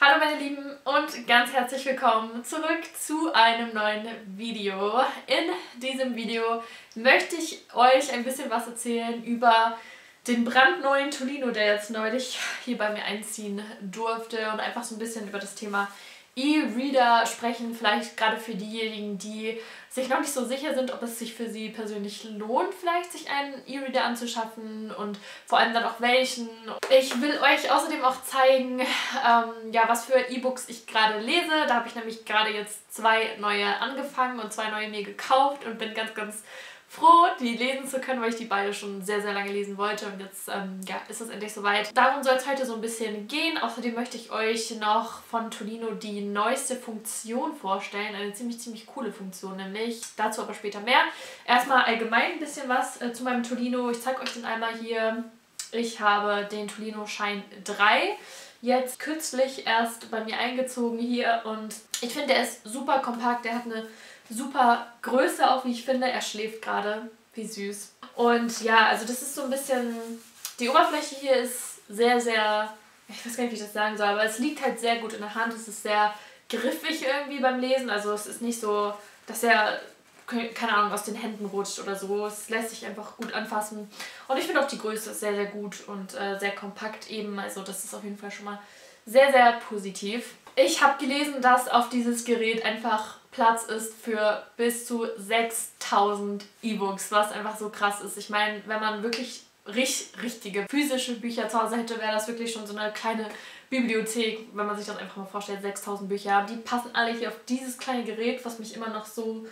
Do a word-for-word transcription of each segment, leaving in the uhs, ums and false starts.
Hallo meine Lieben und ganz herzlich willkommen zurück zu einem neuen Video. In diesem Video möchte ich euch ein bisschen was erzählen über den brandneuen Tolino, der jetzt neulich hier bei mir einziehen durfte, und einfach so ein bisschen über das Thema E-Reader sprechen, vielleicht gerade für diejenigen, die sich noch nicht so sicher sind, ob es sich für sie persönlich lohnt, vielleicht sich einen E-Reader anzuschaffen und vor allem dann auch welchen. Ich will euch außerdem auch zeigen, ähm, ja, was für E-Books ich gerade lese. Da habe ich nämlich gerade jetzt zwei neue angefangen und zwei neue mir gekauft und bin ganz, ganz froh, die lesen zu können, weil ich die beide schon sehr, sehr lange lesen wollte, und jetzt ähm, ja, ist es endlich soweit. Darum soll es heute so ein bisschen gehen. Außerdem möchte ich euch noch von Tolino die neueste Funktion vorstellen, eine ziemlich, ziemlich coole Funktion nämlich. Dazu aber später mehr. Erstmal allgemein ein bisschen was äh, zu meinem Tolino. Ich zeige euch den einmal hier. Ich habe den Tolino Shine drei jetzt kürzlich erst bei mir eingezogen hier, und ich finde, der ist super kompakt, der hat eine super Größe auch, wie ich finde. Er schläft gerade, wie süß. Und ja, also das ist so ein bisschen, die Oberfläche hier ist sehr, sehr, ich weiß gar nicht, wie ich das sagen soll, aber es liegt halt sehr gut in der Hand. Es ist sehr griffig irgendwie beim Lesen, also es ist nicht so, dass er, keine Ahnung, aus den Händen rutscht oder so. Es lässt sich einfach gut anfassen. Und ich finde auch die Größe ist sehr, sehr gut und äh, sehr kompakt eben. Also das ist auf jeden Fall schon mal sehr, sehr positiv. Ich habe gelesen, dass auf dieses Gerät einfach Platz ist für bis zu sechstausend E-Books, was einfach so krass ist. Ich meine, wenn man wirklich richtig, richtige physische Bücher zu Hause hätte, wäre das wirklich schon so eine kleine Bibliothek, wenn man sich das einfach mal vorstellt, sechstausend Bücher. Die passen alle hier auf dieses kleine Gerät, was mich immer noch so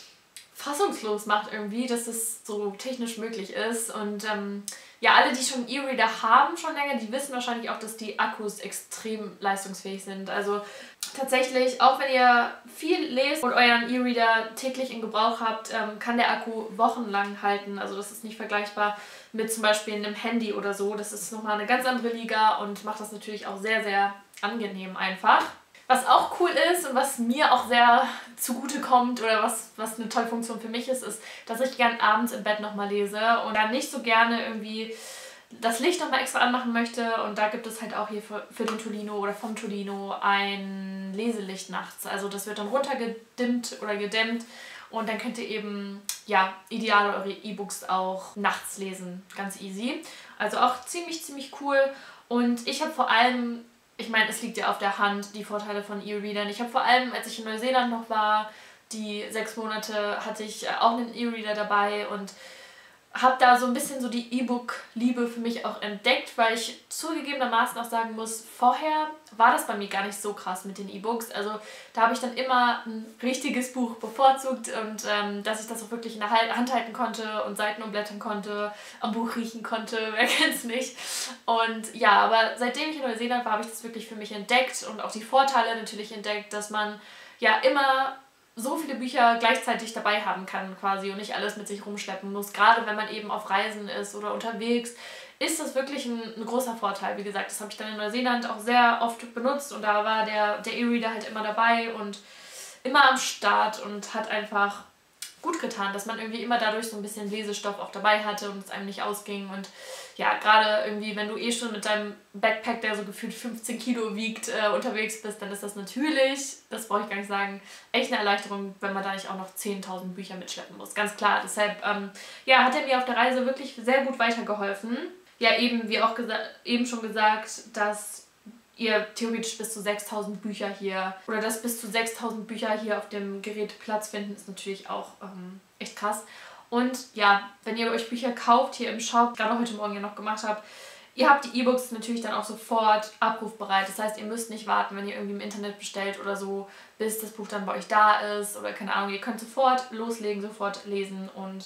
fassungslos macht irgendwie, dass es so technisch möglich ist. Und ähm, ja, alle, die schon E-Reader haben schon länger, die wissen wahrscheinlich auch, dass die Akkus extrem leistungsfähig sind. Also tatsächlich, auch wenn ihr viel lest und euren E-Reader täglich in Gebrauch habt, ähm, kann der Akku wochenlang halten. Also das ist nicht vergleichbar mit zum Beispiel einem Handy oder so. Das ist nochmal eine ganz andere Liga und macht das natürlich auch sehr, sehr angenehm einfach. Was auch cool ist und was mir auch sehr zugute kommt oder was, was eine tolle Funktion für mich ist, ist, dass ich gern abends im Bett nochmal lese und dann nicht so gerne irgendwie das Licht nochmal extra anmachen möchte. Und da gibt es halt auch hier für, für den Tolino oder vom Tolino ein Leselicht nachts. Also das wird dann runtergedimmt oder gedämmt und dann könnt ihr eben, ja, ideal eure E-Books auch nachts lesen. Ganz easy. Also auch ziemlich, ziemlich cool. Und ich habe vor allem, ich meine, es liegt ja auf der Hand, die Vorteile von E-Readern. Ich habe vor allem, als ich in Neuseeland noch war, die sechs Monate, hatte ich auch einen E-Reader dabei und habe da so ein bisschen so die E-Book-Liebe für mich auch entdeckt, weil ich zugegebenermaßen auch sagen muss, vorher war das bei mir gar nicht so krass mit den E-Books. Also da habe ich dann immer ein richtiges Buch bevorzugt und ähm, dass ich das auch wirklich in der Hand halten konnte und Seiten umblättern konnte, am Buch riechen konnte, wer kennt's nicht. Und ja, aber seitdem ich in Neuseeland war, habe ich das wirklich für mich entdeckt und auch die Vorteile natürlich entdeckt, dass man ja immer so viele Bücher gleichzeitig dabei haben kann quasi und nicht alles mit sich rumschleppen muss. Gerade wenn man eben auf Reisen ist oder unterwegs, ist das wirklich ein, ein großer Vorteil. Wie gesagt, das habe ich dann in Neuseeland auch sehr oft benutzt und da war der der E-Reader halt immer dabei und immer am Start und hat einfach gut getan, dass man irgendwie immer dadurch so ein bisschen Lesestoff auch dabei hatte und es einem nicht ausging. Und ja, gerade irgendwie, wenn du eh schon mit deinem Backpack, der so gefühlt fünfzehn Kilo wiegt, äh, unterwegs bist, dann ist das natürlich, das brauche ich gar nicht sagen, echt eine Erleichterung, wenn man da nicht auch noch zehntausend Bücher mitschleppen muss. Ganz klar, deshalb ähm, ja, hat er mir auf der Reise wirklich sehr gut weitergeholfen. Ja, eben, wie auch eben schon gesagt, dass ihr theoretisch bis zu sechstausend Bücher hier, oder dass bis zu sechstausend Bücher hier auf dem Gerät Platz finden, ist natürlich auch ähm, echt krass. Und ja, wenn ihr euch Bücher kauft hier im Shop, gerade heute Morgen ja noch gemacht habt, ihr habt die E-Books natürlich dann auch sofort abrufbereit. Das heißt, ihr müsst nicht warten, wenn ihr irgendwie im Internet bestellt oder so, bis das Buch dann bei euch da ist oder keine Ahnung. Ihr könnt sofort loslegen, sofort lesen und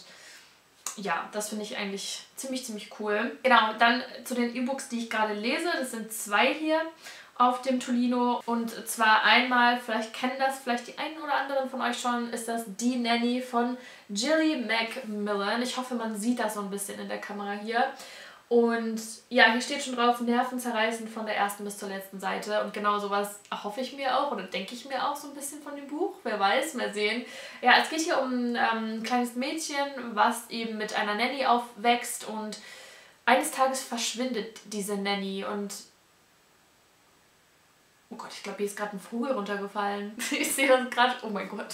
ja, das finde ich eigentlich ziemlich, ziemlich cool. Genau, dann zu den E-Books, die ich gerade lese. Das sind zwei hier auf dem Tolino. Und zwar einmal, vielleicht kennen das vielleicht die einen oder anderen von euch schon, ist das Die Nanny von Gilly Macmillan. Ich hoffe, man sieht das so ein bisschen in der Kamera hier. Und ja, hier steht schon drauf, nervenzerreißend von der ersten bis zur letzten Seite. Und genau sowas hoffe ich mir auch oder denke ich mir auch so ein bisschen von dem Buch. Wer weiß, mal sehen. Ja, es geht hier um ähm, ein kleines Mädchen, was eben mit einer Nanny aufwächst. Und eines Tages verschwindet diese Nanny. Und Oh Gott, ich glaube, hier ist gerade ein Vogel runtergefallen. Ich sehe das gerade. Oh mein Gott.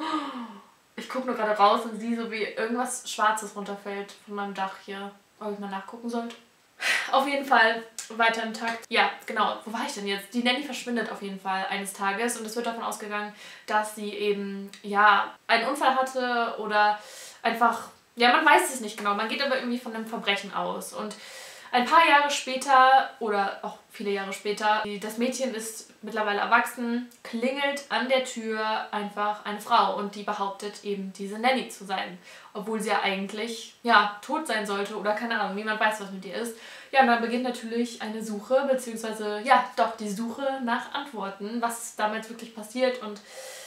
Ich gucke nur gerade raus und sehe so, wie irgendwas Schwarzes runterfällt von meinem Dach hier. Ob ich mal nachgucken sollte. Auf jeden Fall weiter im Takt. Ja, genau. Wo war ich denn jetzt? Die Nanny verschwindet auf jeden Fall eines Tages und es wird davon ausgegangen, dass sie eben, ja, einen Unfall hatte oder einfach, ja, man weiß es nicht genau. Man geht aber irgendwie von einem Verbrechen aus. Und ein paar Jahre später oder auch viele Jahre später, das Mädchen ist mittlerweile erwachsen, klingelt an der Tür einfach eine Frau und die behauptet eben diese Nanny zu sein, obwohl sie ja eigentlich ja tot sein sollte oder keine Ahnung, niemand weiß, was mit ihr ist. Ja, und dann beginnt natürlich eine Suche, beziehungsweise ja, doch die Suche nach Antworten, was damals wirklich passiert und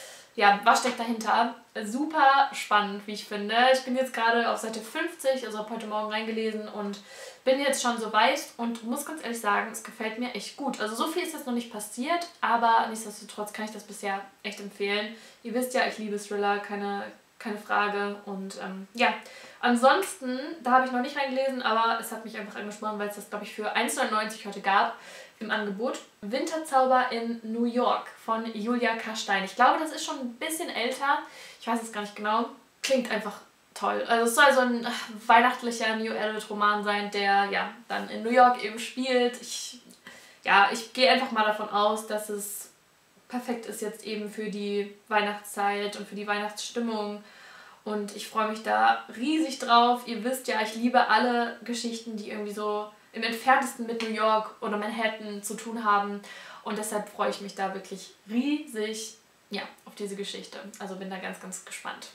ja, was steckt dahinter? Super spannend, wie ich finde. Ich bin jetzt gerade auf Seite fünfzig, also habe heute Morgen reingelesen und bin jetzt schon so weit und muss ganz ehrlich sagen, es gefällt mir echt gut. Also so viel ist jetzt noch nicht passiert, aber nichtsdestotrotz kann ich das bisher echt empfehlen. Ihr wisst ja, ich liebe Thriller, keine, keine Frage. Und ähm, ja, ansonsten, da habe ich noch nicht reingelesen, aber es hat mich einfach angesprochen, weil es das, glaube ich, für eins neunundneunzig heute gab im Angebot. Winterzauber in New York von Julia K. Stein. Ich glaube, das ist schon ein bisschen älter. Ich weiß es gar nicht genau. Klingt einfach toll. Also es soll so ein weihnachtlicher New Adult Roman sein, der ja dann in New York eben spielt. Ich, ja, ich gehe einfach mal davon aus, dass es perfekt ist jetzt eben für die Weihnachtszeit und für die Weihnachtsstimmung. Und ich freue mich da riesig drauf. Ihr wisst ja, ich liebe alle Geschichten, die irgendwie so im entferntesten mit New York oder Manhattan zu tun haben. Und deshalb freue ich mich da wirklich riesig ja, auf diese Geschichte. Also bin da ganz, ganz gespannt.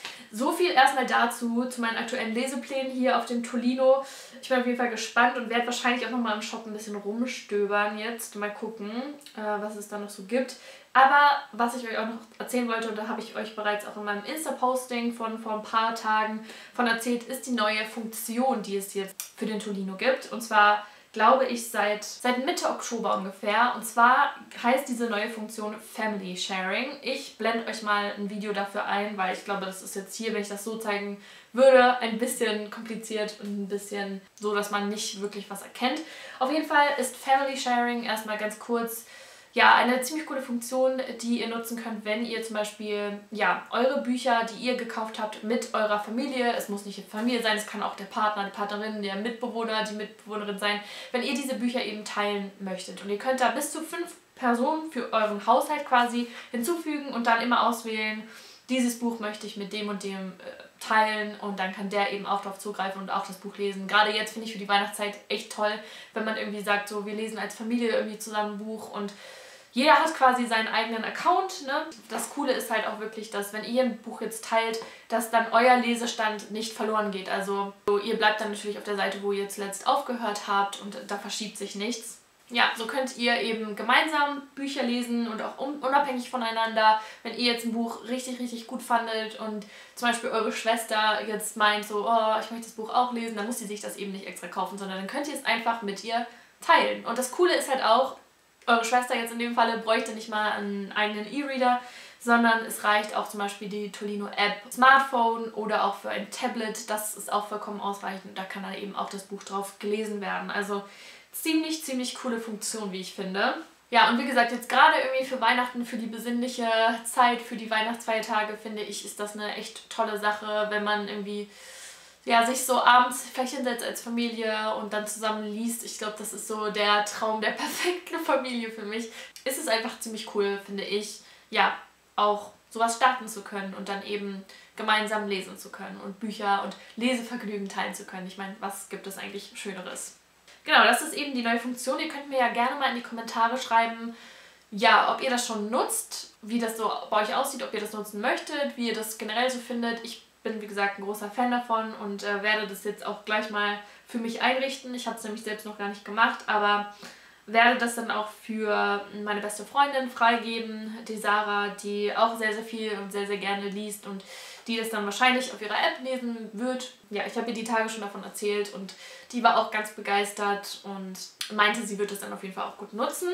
So viel erstmal dazu, zu meinen aktuellen Leseplänen hier auf dem Tolino. Ich bin auf jeden Fall gespannt und werde wahrscheinlich auch nochmal im Shop ein bisschen rumstöbern jetzt. Mal gucken, äh, was es da noch so gibt. Aber was ich euch auch noch erzählen wollte, und da habe ich euch bereits auch in meinem Insta-Posting von vor ein paar Tagen von erzählt, ist die neue Funktion, die es jetzt für den Tolino gibt. Und zwar glaube ich seit, seit Mitte Oktober ungefähr. Und zwar heißt diese neue Funktion Family Sharing. Ich blende euch mal ein Video dafür ein, weil ich glaube, das ist jetzt hier, wenn ich das so zeigen würde, ein bisschen kompliziert und ein bisschen so, dass man nicht wirklich was erkennt. Auf jeden Fall ist Family Sharing erstmal ganz kurz ja, eine ziemlich coole Funktion, die ihr nutzen könnt, wenn ihr zum Beispiel ja, eure Bücher, die ihr gekauft habt, mit eurer Familie, es muss nicht die Familie sein, es kann auch der Partner, die Partnerin, der Mitbewohner, die Mitbewohnerin sein, wenn ihr diese Bücher eben teilen möchtet. Und ihr könnt da bis zu fünf Personen für euren Haushalt quasi hinzufügen und dann immer auswählen, dieses Buch möchte ich mit dem und dem äh, teilen und dann kann der eben auch darauf zugreifen und auch das Buch lesen. Gerade jetzt finde ich für die Weihnachtszeit echt toll, wenn man irgendwie sagt, so wir lesen als Familie irgendwie zusammen ein Buch und jeder hat quasi seinen eigenen Account. Ne? Das Coole ist halt auch wirklich, dass wenn ihr ein Buch jetzt teilt, dass dann euer Lesestand nicht verloren geht. Also so, ihr bleibt dann natürlich auf der Seite, wo ihr zuletzt aufgehört habt und da verschiebt sich nichts. Ja, so könnt ihr eben gemeinsam Bücher lesen und auch unabhängig voneinander. Wenn ihr jetzt ein Buch richtig, richtig gut fandet und zum Beispiel eure Schwester jetzt meint so, oh, ich möchte das Buch auch lesen, dann muss sie sich das eben nicht extra kaufen, sondern dann könnt ihr es einfach mit ihr teilen. Und das Coole ist halt auch, eure Schwester jetzt in dem Falle bräuchte nicht mal einen eigenen E-Reader, sondern es reicht auch zum Beispiel die Tolino-App Smartphone oder auch für ein Tablet. Das ist auch vollkommen ausreichend. Da kann dann eben auch das Buch drauf gelesen werden. Also ziemlich, ziemlich coole Funktion, wie ich finde. Ja, und wie gesagt, jetzt gerade irgendwie für Weihnachten, für die besinnliche Zeit, für die Weihnachtsfeiertage, finde ich, ist das eine echt tolle Sache, wenn man irgendwie ja, sich so abends vielleicht hinsetzt als Familie und dann zusammen liest. Ich glaube, das ist so der Traum der perfekten Familie für mich. Ist es einfach ziemlich cool, finde ich, ja, auch sowas starten zu können und dann eben gemeinsam lesen zu können und Bücher und Lesevergnügen teilen zu können. Ich meine, was gibt es eigentlich Schöneres? Genau, das ist eben die neue Funktion. Ihr könnt mir ja gerne mal in die Kommentare schreiben, ja, ob ihr das schon nutzt, wie das so bei euch aussieht, ob ihr das nutzen möchtet, wie ihr das generell so findet. Ich bin, wie gesagt, ein großer Fan davon und äh, werde das jetzt auch gleich mal für mich einrichten. Ich habe es nämlich selbst noch gar nicht gemacht, aber werde das dann auch für meine beste Freundin freigeben, die Sarah, die auch sehr, sehr viel und sehr, sehr gerne liest und die das dann wahrscheinlich auf ihrer App lesen wird. Ja, ich habe ihr die Tage schon davon erzählt und die war auch ganz begeistert und meinte, sie wird es dann auf jeden Fall auch gut nutzen.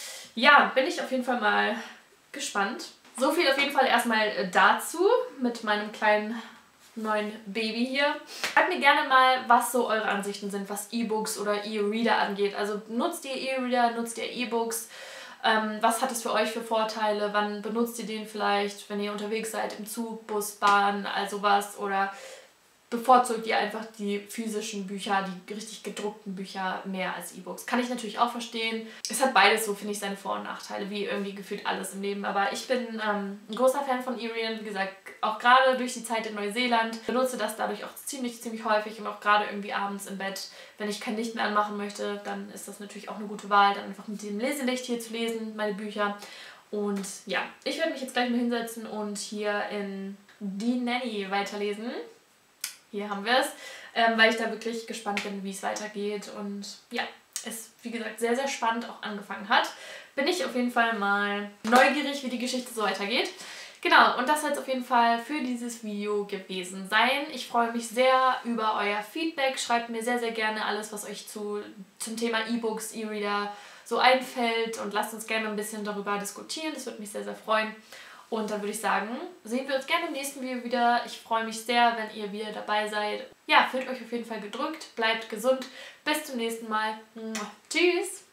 Ja, bin ich auf jeden Fall mal gespannt. So viel auf jeden Fall erstmal dazu mit meinem kleinen neuen Baby hier. Schreibt mir gerne mal, was so eure Ansichten sind, was E-Books oder E-Reader angeht. Also nutzt ihr E-Reader, nutzt ihr E-Books? Ähm, was hat es für euch für Vorteile? Wann benutzt ihr den vielleicht, wenn ihr unterwegs seid, im Zug, Bus, Bahn, also was? Oder bevorzugt ihr einfach die physischen Bücher, die richtig gedruckten Bücher mehr als E-Books? Kann ich natürlich auch verstehen. Es hat beides so, finde ich, seine Vor- und Nachteile, wie irgendwie gefühlt alles im Leben. Aber ich bin ähm, ein großer Fan von E-Readern, wie gesagt, auch gerade durch die Zeit in Neuseeland. Benutze das dadurch auch ziemlich, ziemlich häufig und auch gerade irgendwie abends im Bett. Wenn ich kein Licht mehr anmachen möchte, dann ist das natürlich auch eine gute Wahl, dann einfach mit dem Leselicht hier zu lesen, meine Bücher. Und ja, ich werde mich jetzt gleich mal hinsetzen und hier in Die Nanny weiterlesen. Hier haben wir es, ähm, weil ich da wirklich gespannt bin, wie es weitergeht. Und ja, es, wie gesagt, sehr, sehr spannend auch angefangen hat. Bin ich auf jeden Fall mal neugierig, wie die Geschichte so weitergeht. Genau, und das soll es auf jeden Fall für dieses Video gewesen sein. Ich freue mich sehr über euer Feedback. Schreibt mir sehr, sehr gerne alles, was euch zu, zum Thema E-Books, E-Reader so einfällt. Und lasst uns gerne ein bisschen darüber diskutieren. Das würde mich sehr, sehr freuen. Und dann würde ich sagen, sehen wir uns gerne im nächsten Video wieder. Ich freue mich sehr, wenn ihr wieder dabei seid. Ja, fühlt euch auf jeden Fall gedrückt, bleibt gesund. Bis zum nächsten Mal. Tschüss!